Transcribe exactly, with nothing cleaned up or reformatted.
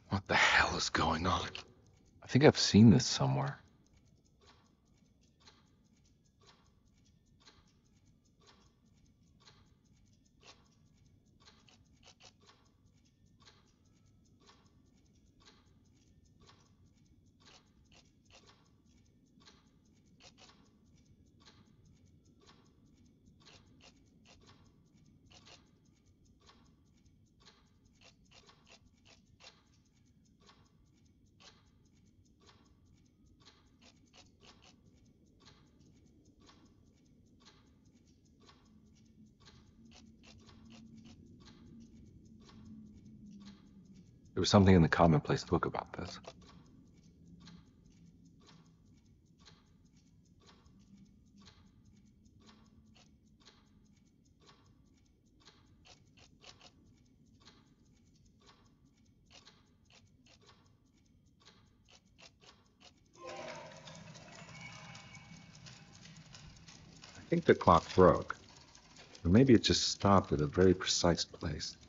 What the hell is going on? I think I've seen this somewhere. There was something in the commonplace book about this. I think the clock broke. Or maybe it just stopped at a very precise place.